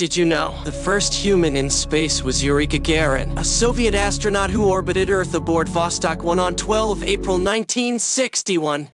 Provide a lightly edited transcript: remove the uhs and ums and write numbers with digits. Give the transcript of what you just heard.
Did you know? The first human in space was Yuri Gagarin, a Soviet astronaut who orbited Earth aboard Vostok 1 on 12 April 1961.